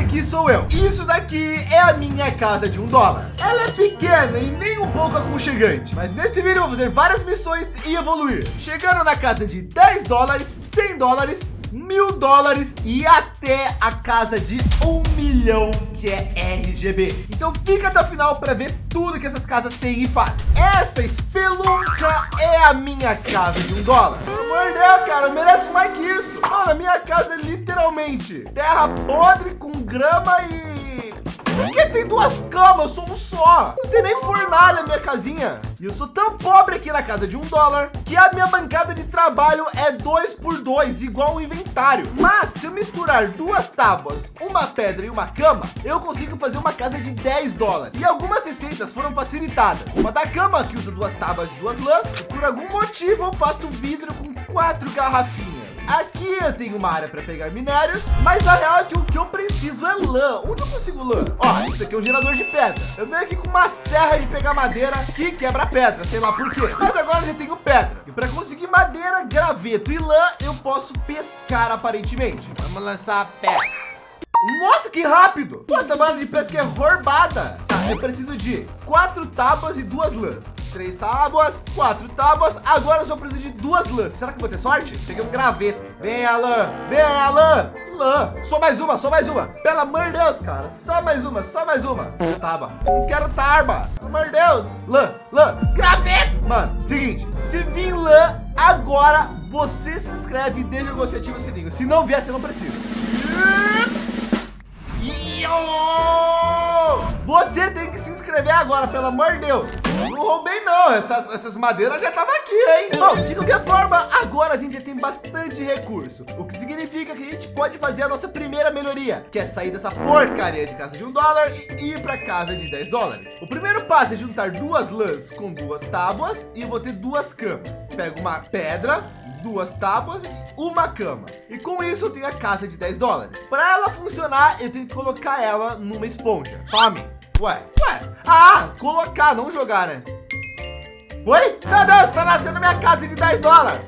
aqui sou eu. Isso daqui é a minha casa de $1. Ela é pequena e nem um pouco aconchegante, mas nesse vídeo eu vou fazer várias missões e evoluir, chegando na casa de $10, $100, $1000 e até a casa de 1 milhão, que é RGB. Então fica até o final para ver tudo que essas casas têm e fazem. Esta espelunca é a minha casa de $1. Pelo amor de Deus, cara, eu mereço mais que isso. Mano, a minha casa é literalmente terra podre com grama e... Por que tem duas camas? Eu sou um só. Não tem nem fornalha a minha casinha. E eu sou tão pobre aqui na casa de $1 que a minha bancada de trabalho é 2x2, igual o inventário. Mas se eu misturar duas tábuas, uma pedra e uma cama, eu consigo fazer uma casa de $10. E algumas receitas foram facilitadas. Uma da cama, que usa duas tábuas e duas lãs. E por algum motivo eu faço vidro com 4 garrafinhas. Aqui eu tenho uma área para pegar minérios, mas a real é que o que eu preciso é lã. Onde eu consigo lã? Ó, isso aqui é um gerador de pedra. Eu venho aqui com uma serra de pegar madeira que quebra pedra, sei lá por quê. Mas agora eu já tenho pedra. E para conseguir madeira, graveto e lã, eu posso pescar aparentemente. Vamos lançar a pesca. Nossa, que rápido! Pô, essa bala de pesca é roubada. Tá, eu preciso de 4 tábuas e 2 lãs. 3 tábuas, 4 tábuas. Agora eu só preciso de 2 lãs. Será que eu vou ter sorte? Peguei um graveto. Vem a lã, vem a lã. Lã. Só mais uma, só mais uma. Pelo amor de Deus, cara. Só mais uma, só mais uma. Tábua. Não quero tábua. Pelo amor de Deus. Lã, lã. Graveto. Mano, seguinte. Se vir lã, agora você se inscreve e deixa o gostei e ativa o sininho. Se não vier, você não precisa. Você tem que se inscrever agora, pelo amor de Deus. Não roubei não, essas madeiras já estavam aqui, hein? Bom, de qualquer forma, agora a gente já tem bastante recurso, o que significa que a gente pode fazer a nossa primeira melhoria, que é sair dessa porcaria de casa de $1 e ir para casa de $10. O primeiro passo é juntar 2 lãs com 2 tábuas e eu vou ter 2 camas. Pego uma pedra, 2 tábuas, uma cama. E com isso eu tenho a casa de $10. Para ela funcionar, eu tenho que colocar ela numa esponja. Tome. Ué. Ah, colocar, não jogar, né? Oi? Meu Deus, tá nascendo minha casa de $10.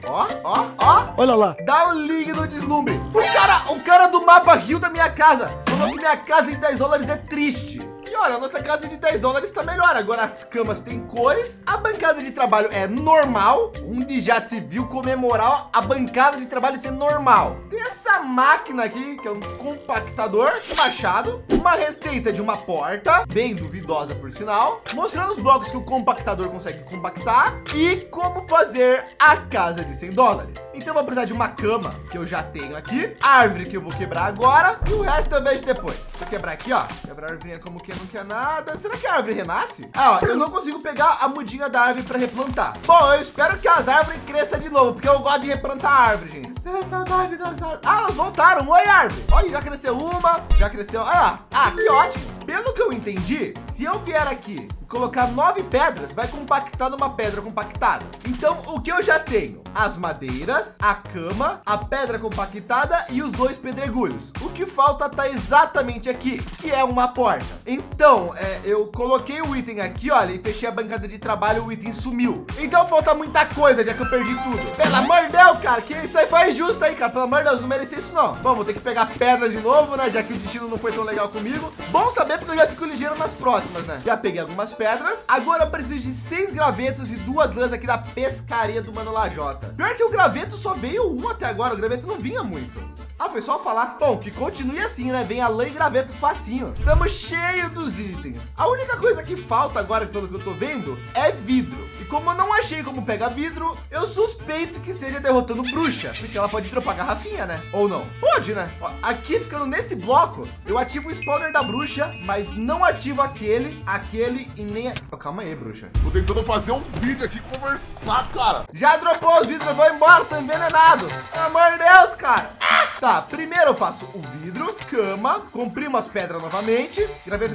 Ó. Olha lá. Dá um ligue no deslumbre. O cara do mapa rio da minha casa falou que minha casa de $10 é triste. E olha, a nossa casa de $10 está melhor. Agora as camas têm cores. A bancada de trabalho é normal. Onde já se viu comemorar a bancada de trabalho ser normal. Tem essa máquina aqui, que é um compactador, um machado, uma receita de uma porta, bem duvidosa por sinal, mostrando os blocos que o compactador consegue compactar e como fazer a casa de $100. Então eu vou precisar de uma cama, que eu já tenho aqui, árvore que eu vou quebrar agora e o resto eu vejo depois. Vou quebrar aqui, ó. Quebrar a árvore como que não quer nada. Será que a árvore renasce? Ah, ó, eu não consigo pegar a mudinha da árvore para replantar. Bom, eu espero que as árvores cresçam de novo, porque eu gosto de replantar a árvore, gente. É saudade das árvores. Ah, elas voltaram. Oi, árvore. Olha, já cresceu uma, já cresceu. Ah, que ótimo. Pelo que eu entendi, se eu vier aqui e colocar 9 pedras, vai compactar numa pedra compactada. Então, o que eu já tenho? As madeiras, a cama, a pedra compactada e os 2 pedregulhos. O que falta tá exatamente aqui, que é uma porta. Então, eu coloquei o item aqui, olha, e fechei a bancada de trabalho, o item sumiu. Então, falta muita coisa, já que eu perdi tudo. Pelo amor de Deus, cara, que isso aí faz justo aí, cara. Pelo amor de Deus, não merecia isso, não. Bom, vou ter que pegar pedra de novo, né, já que o destino não foi tão legal comigo. Bom saber, porque eu já fico ligeiro nas próximas, né? Já peguei algumas pedras. Agora eu preciso de 6 gravetos e 2 lãs aqui da pescaria do Mano Lajota. Pior que o graveto só veio um até agora. O graveto não vinha muito. Ah, foi só falar. Bom, que continue assim, né? Vem a lã e graveto facinho. Estamos cheios dos itens. A única coisa que falta agora, pelo que eu tô vendo, é vidro. E como eu não achei como pegar vidro, eu suspeito que seja derrotando bruxa, porque ela pode dropar garrafinha, né? Ou não? Pode, né? Ó, aqui ficando nesse bloco, eu ativo o spawner da bruxa, mas não ativo aquele e nem... Oh, calma aí, bruxa. Tô tentando fazer um vídeo aqui conversar, cara. Já dropou os vidros, eu vou embora, tô envenenado. Pelo amor de Deus, cara. Tá, primeiro eu faço o vidro, cama, comprimo as pedras novamente, graveto,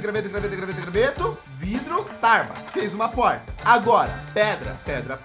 vidro, tarbas, fez uma porta. Agora, pedra,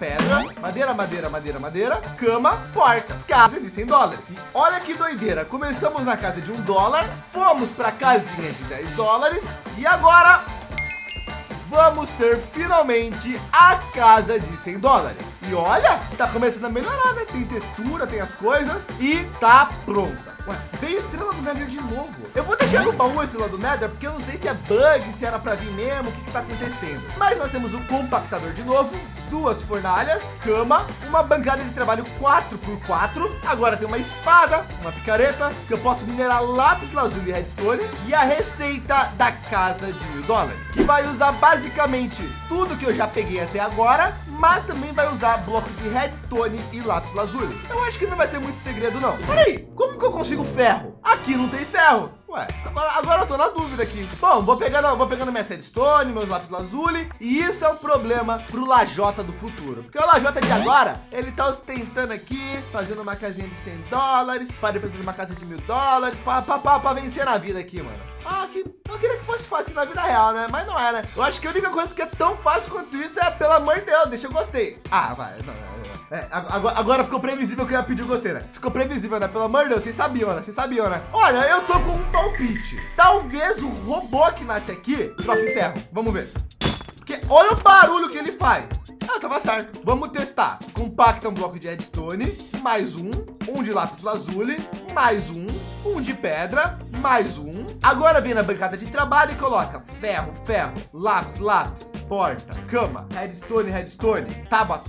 madeira, cama, porta, casa de $100. E olha que doideira, começamos na casa de $1, fomos pra casinha de $10 e agora vamos ter finalmente a casa de $100. E olha, tá começando a melhorar, né? Tem textura, tem as coisas e tá pronta. Ué, veio estrela do Nether de novo. Eu vou deixar no baú a estrela do Nether, porque eu não sei se é bug, se era pra vir mesmo, o que tá acontecendo. Mas nós temos um compactador de novo, 2 fornalhas, cama, uma bancada de trabalho 4x4. Agora tem uma espada, uma picareta, que eu posso minerar lápis lazuli e redstone. E a receita da casa de $1000, que vai usar basicamente tudo que eu já peguei até agora, mas também vai usar bloco de redstone e lápis lazuli. Eu acho que não vai ter muito segredo não. Peraí, como que eu consigo ferro? Aqui não tem ferro. Ué, agora eu tô na dúvida aqui. Bom, vou pegando minha redstone, meus lápis lazuli, e isso é um problema pro Lajota do futuro. Porque o Lajota de agora, ele tá ostentando aqui, fazendo uma casinha de $100, para depois fazer uma casa de $1000, pra vencer na vida aqui, mano. Eu queria que fosse fácil na vida real, né? Mas não é, né? Eu acho que a única coisa que é tão fácil quanto isso é, pelo amor de Deus, deixa eu gostei. Vai, não. Agora ficou previsível que eu ia pedir o gostei, né? Ficou previsível, né? Pelo amor de Deus, vocês sabiam, né? Olha, eu tô com um palpite. Talvez o robô que nasce aqui drope ferro. Vamos ver. Porque olha o barulho que ele faz. Tava certo. Vamos testar. Compacta um bloco de redstone, mais um de lápis lazuli, mais um de pedra, mais um. Agora vem na bancada de trabalho e coloca ferro, lápis, porta, cama, redstone, tábua,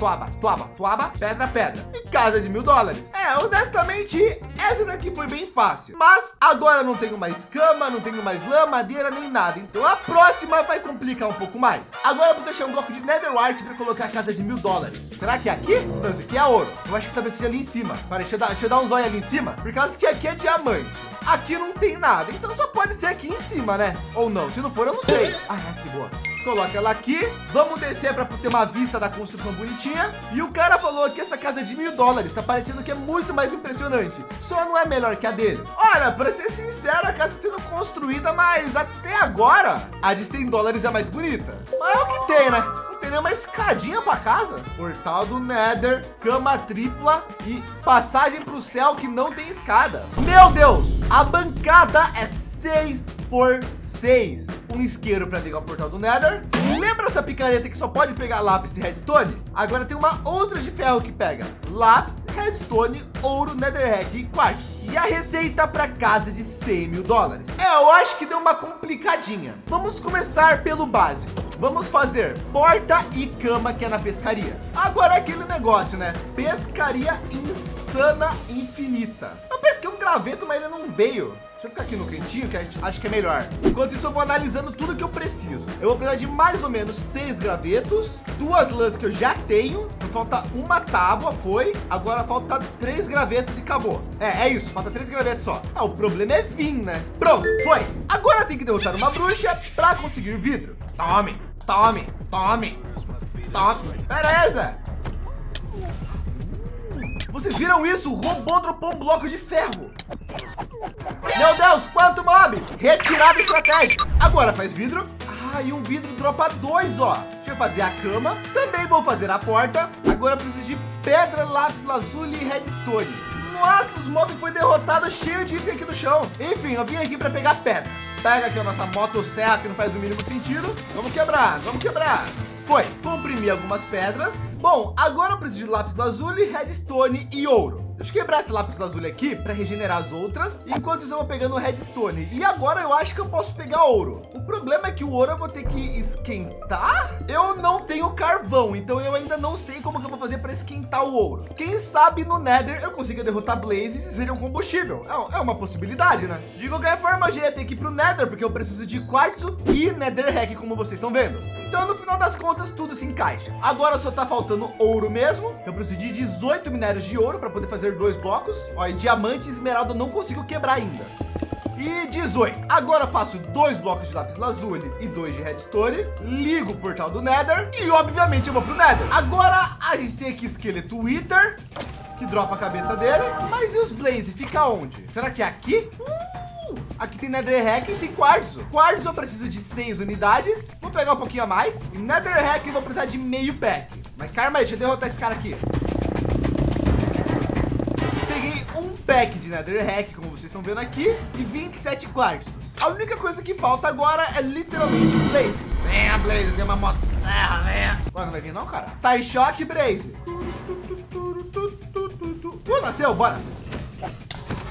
pedra e casa de $1000. Honestamente, essa daqui foi bem fácil. Mas agora não tenho mais cama, não tenho mais lã, madeira, nem nada. Então a próxima vai complicar um pouco mais. Agora eu preciso achar um bloco de netherite para colocar a casa de $1000. Será que é aqui? Não, esse aqui é ouro. Eu acho que talvez seja ali em cima. Para, deixa eu dar um zóio ali em cima, por causa que aqui é diamante. Aqui não tem nada, então só pode ser aqui em cima, né? Ou não, se não for, eu não sei. Que boa. Coloca ela aqui, vamos descer para ter uma vista da construção bonitinha. E o cara falou que essa casa é de $1000, tá parecendo que é muito mais impressionante. Só não é melhor que a dele. Olha, para ser sincero, a casa está sendo construída, mas até agora a de $100 é mais bonita. Mas é o que tem, né? Não tem nenhuma escadinha para casa. Portal do Nether, cama tripla e passagem para o céu que não tem escada. Meu Deus, a bancada é 6x6. Um isqueiro para ligar o portal do Nether. Lembra essa picareta que só pode pegar lápis e redstone? Agora tem uma outra de ferro que pega lápis, redstone, ouro, netherrack e quartzo. E a receita para casa de $100.000. Eu acho que deu uma complicadinha. Vamos começar pelo básico. Vamos fazer porta e cama, que é na pescaria. Agora é aquele negócio, né? Pescaria insana infinita. Eu pesquei um graveto, mas ele não veio. Deixa eu ficar aqui no cantinho, que acho que é melhor. Enquanto isso, eu vou analisando tudo que eu preciso. Eu vou precisar de mais ou menos 6 gravetos, 2 lãs que eu já tenho. Falta uma tábua, foi. Agora falta 3 gravetos e acabou. É isso, falta 3 gravetos só. O problema é vir, né? Pronto, foi. Agora tem que derrotar uma bruxa para conseguir vidro. Tome. Beleza. Vocês viram isso? O robô dropou um bloco de ferro. Meu Deus, quanto mob! Retirada estratégica. Agora faz vidro. E um vidro dropa 2, ó. Deixa eu fazer a cama. Também vou fazer a porta. Agora eu preciso de pedra, lápis lazuli e redstone. Nossa, os mobs foi derrotado cheio de item aqui no chão. Enfim, eu vim aqui para pegar pedra. Pega aqui a nossa motosserra, que não faz o mínimo sentido. Vamos quebrar. Foi. Comprimi algumas pedras. Bom, agora eu preciso de lápis lazuli, redstone e ouro. Deixa eu quebrar esse lápis lazuli aqui para regenerar as outras. Enquanto isso eu vou pegando redstone. E agora eu acho que eu posso pegar ouro. O problema é que o ouro eu vou ter que esquentar. Eu não tenho carvão, então eu ainda não sei como que eu vou fazer para esquentar o ouro. Quem sabe no Nether eu consiga derrotar blazes e seja um combustível. É uma possibilidade, né? De qualquer forma, eu já ia ter que ir pro Nether, porque eu preciso de quartzo e netherrack, como vocês estão vendo. Então, no final das contas, tudo se encaixa. Agora só tá faltando ouro mesmo. Eu preciso de 18 minérios de ouro para poder fazer 2 blocos. Ó, e diamante e esmeralda eu não consigo quebrar ainda. E 18. Agora faço 2 blocos de lápis lazuli e 2 de redstone. Ligo o portal do Nether e, obviamente, eu vou pro Nether. Agora a gente tem aqui esqueleto Wither, que dropa a cabeça dele. Mas e os blaze? Fica onde? Será que é aqui? Aqui tem netherrack e tem quartzo. Quartzo eu preciso de 6 unidades. Vou pegar um pouquinho a mais. E netherrack eu vou precisar de meio pack. Mas calma aí, deixa eu derrotar esse cara aqui. Peguei um pack de netherrack, como vocês estão vendo aqui, e 27 quartzos. A única coisa que falta agora é literalmente o blaze. Venha, blaze, tem uma motosserra, venha. Ué, não vai vir não, cara. Tá em choque, blaze. Nasceu, bora.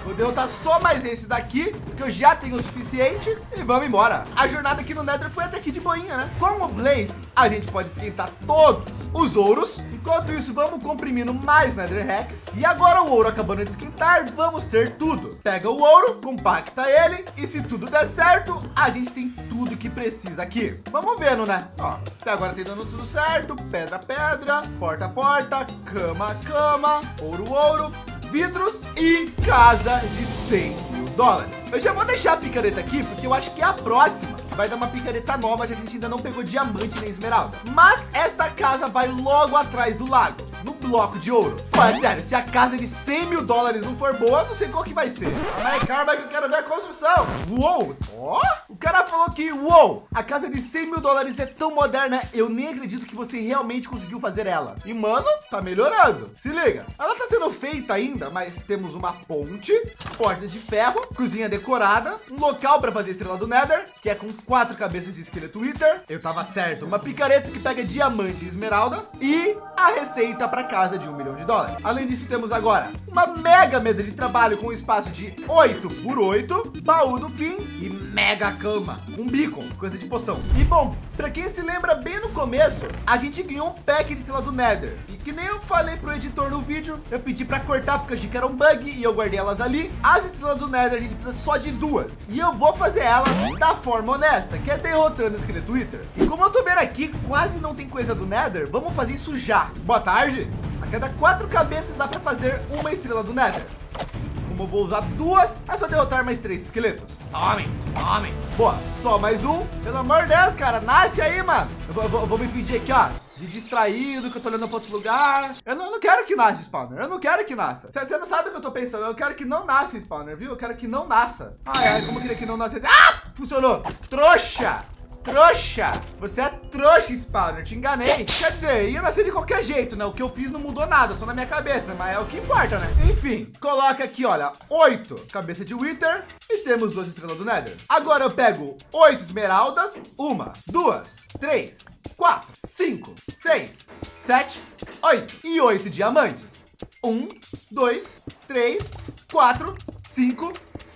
Vou derrotar só mais esse daqui, porque eu já tenho o suficiente. E vamos embora. A jornada aqui no Nether foi até aqui de boinha, né? Com o Blaze, a gente pode esquentar todos os ouros. Enquanto isso, vamos comprimindo mais Nether Hacks. E agora o ouro acabando de esquentar, vamos ter tudo. Pega o ouro, compacta ele. E se tudo der certo, a gente tem tudo que precisa aqui. Vamos vendo, né? Ó, até agora tem dando tudo certo. Pedra, pedra, porta, porta, cama, cama, ouro, ouro, vidros e casa de 100 mil dólares. Eu já vou deixar a picareta aqui, porque eu acho que é a próxima vai dar uma picareta nova, já que a gente ainda não pegou diamante nem esmeralda. Mas esta casa vai logo atrás do lago, no bloco de ouro. Pô, é sério, se a casa de 100 mil dólares não for boa, eu não sei qual que vai ser. Mas calma que eu quero ver a construção. Uou! Ó! O cara falou que, uou! A casa de 100 mil dólares é tão moderna, eu nem acredito que você realmente conseguiu fazer ela. E, mano, tá melhorando. Se liga. Ela tá sendo feita ainda, mas temos uma ponte, portas de ferro, cozinha decorada, um local para fazer estrela do Nether, que é com 4 cabeças de esqueleto Wither. Eu tava certo. Uma picareta que pega diamante e esmeralda. E a receita para casa de 1 milhão de dólares. Além disso, temos agora uma mega mesa de trabalho com um espaço de 8 por 8, baú do fim e mega cama, um beacon, coisa de poção. E bom, para quem se lembra bem no começo, a gente ganhou um pack de estrela do Nether. E que nem eu falei pro editor no vídeo, eu pedi para cortar porque eu achei que era um bug e eu guardei elas ali. As estrelas do Nether a gente precisa só de 2. E eu vou fazer elas da forma honesta, que é derrotando o esqueleto Wither. E como eu tô vendo aqui, quase não tem coisa do Nether, vamos fazer isso já. Boa tarde. A cada 4 cabeças dá para fazer uma estrela do Nether. Como eu vou usar 2, é só derrotar mais 3 esqueletos. Tome, tome. Boa, só mais um. Pelo amor de Deus, cara, nasce aí, mano. Eu vou me fingir aqui, ó, de distraído, que eu tô olhando para outro lugar. Eu não quero que nasça, spawner. Eu não quero que nasça. Você não sabe o que eu tô pensando. Eu quero que não nasça, spawner, viu? Eu quero que não nasça. Ai, como eu queria que não nascesse. Ah, funcionou. Trouxa. Trouxa! Você é trouxa, spawner, te enganei. Quer dizer, ia nascer de qualquer jeito, né? O que eu fiz não mudou nada, só na minha cabeça, mas é o que importa, né? Enfim, coloca aqui, olha, 8 cabeça de Wither e temos 2 estrelas do Nether. Agora eu pego 8 esmeraldas, 1, 2, 3, 4, 5, 6, 7, 8 e 8 diamantes. 1, 2, 3, 4, 5,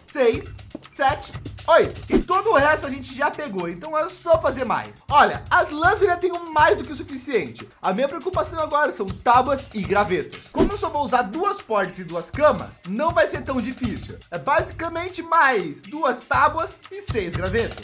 6, 7, 8. E todo o resto a gente já pegou, então é só fazer mais. Olha, as lãs eu já tenho mais do que o suficiente. A minha preocupação agora são tábuas e gravetos. Como eu só vou usar 2 portas e 2 camas, não vai ser tão difícil. É basicamente mais 2 tábuas e 6 gravetos.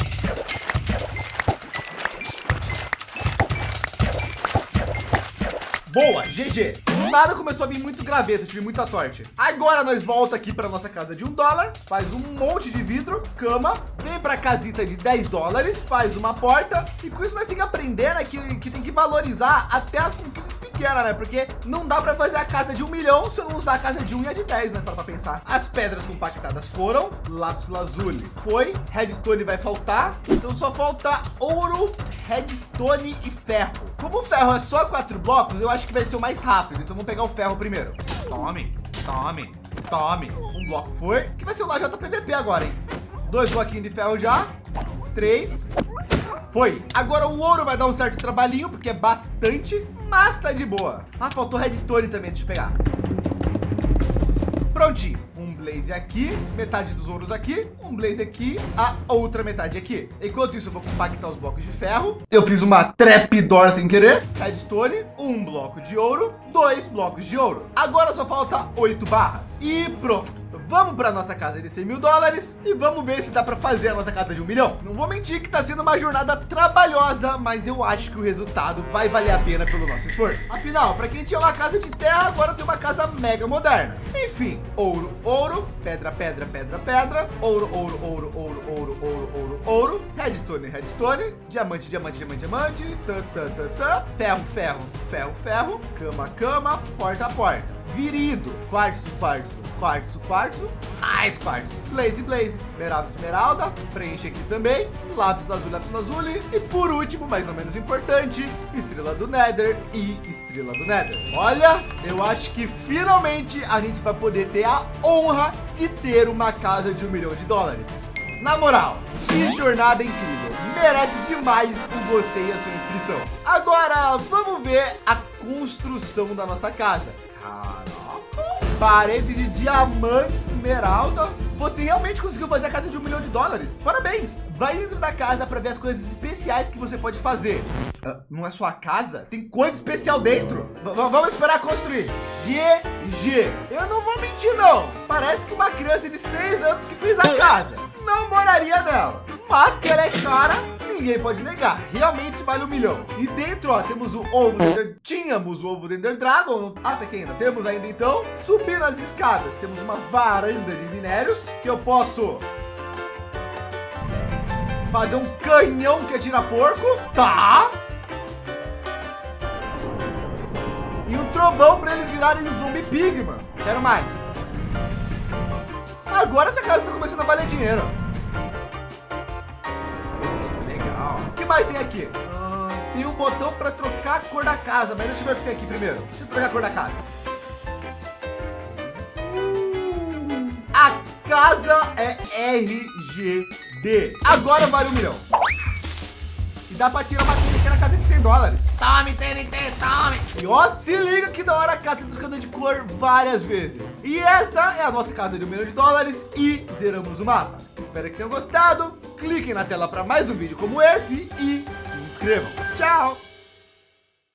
Boa, GG. Do nada começou a vir muito graveto, tive muita sorte. Agora nós volta aqui para nossa casa de $1, faz um monte de vidro, cama, vem para casita de $10, faz uma porta e com isso nós temos que aprender, né, que tem que valorizar até as conquistas pequenas, né? Porque não dá para fazer a casa de 1 milhão se eu não usar a casa de 1 e a de 10, né? Para pensar. As pedras compactadas foram, lápis lazuli foi, redstone vai faltar, então só falta ouro, redstone e ferro. Como o ferro é só 4 blocos, eu acho que vai ser o mais rápido. Então vamos pegar o ferro primeiro. Tome, tome, tome. Um bloco foi. Que vai ser o Lajota PVP agora, hein? 2 bloquinhos de ferro já. 3. Foi. Agora o ouro vai dar um certo trabalhinho, porque é bastante, mas tá de boa. Ah, faltou redstone também, deixa eu pegar. Prontinho. Um blaze aqui, metade dos ouros aqui, um blaze aqui, a outra metade aqui. Enquanto isso, eu vou compactar os blocos de ferro. Eu fiz uma trapdoor sem querer. Redstone, um bloco de ouro, 2 blocos de ouro. Agora só falta 8 barras. E pronto. Vamos para nossa casa de 100 mil dólares e vamos ver se dá para fazer a nossa casa de 1 milhão. Não vou mentir que está sendo uma jornada trabalhosa, mas eu acho que o resultado vai valer a pena pelo nosso esforço. Afinal, para quem tinha uma casa de terra, agora tem uma casa mega moderna. Enfim, ouro, ouro, pedra, pedra, pedra, pedra, ouro, ouro, ouro, ouro, ouro, ouro, ouro, ouro, redstone, redstone, diamante, diamante, diamante, diamante, ferro, ferro, ferro, ferro, cama, cama, porta, porta. Virido, quartzo, quartzo, quartzo, quartzo, mais quartzo, blaze, blaze, esmeralda, esmeralda, preenche aqui também, lápis lazuli, e por último, mas não menos importante, estrela do Nether e estrela do Nether. Olha, eu acho que finalmente a gente vai poder ter a honra de ter uma casa de 1 milhão de dólares. Na moral, que jornada incrível, merece demais o gostei e a sua inscrição. Agora, vamos ver a construção da nossa casa. Caraca! parede de diamantes, esmeralda. Você realmente conseguiu fazer a casa de $1 milhão. Parabéns! Vai dentro da casa para ver as coisas especiais que você pode fazer. Não é sua casa? Tem coisa especial dentro? Vamos esperar construir. GG. Eu não vou mentir, não. Parece que uma criança de 6 anos que fez a casa. Não moraria nela. Mas que ela é cara, ninguém pode negar. Realmente vale $1 milhão. E dentro, ó, temos o ovo do Ender... Tínhamos o ovo do Ender Dragon. Ah, tá aqui ainda. Temos ainda, então. Subindo as escadas, temos uma varanda de minérios que eu posso fazer um canhão que atira porco. Tá. E um trovão para eles virarem zumbi pigman. Quero mais. Agora essa casa está começando a valer dinheiro. Legal. O que mais tem aqui? Tem um botão para trocar a cor da casa. Mas deixa eu ver o que tem aqui primeiro. Deixa eu trocar a cor da casa. A casa é RGD. Agora vale $1 milhão. E dá para tirar uma pequena casa de $100. Tome, TNT, tome. E ó, se liga que da hora a casa tá trocando de cor várias vezes. E essa é a nossa casa de $1 milhão e zeramos o mapa. Espero que tenham gostado. Cliquem na tela para mais um vídeo como esse e se inscrevam. Tchau.